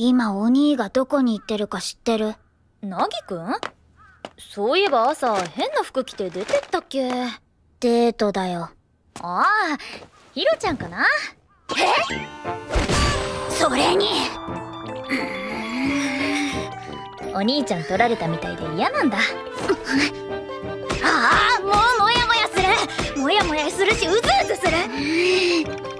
今お兄がどこに行ってるか知ってる？ なぎくん？そういえば朝変な服着て出てったっけ？ デートだよ。 ああ、ひろちゃんかな。 それにお兄ちゃん取られたみたいで嫌なんだ。 ああ、もうモヤモヤするしうずうずする。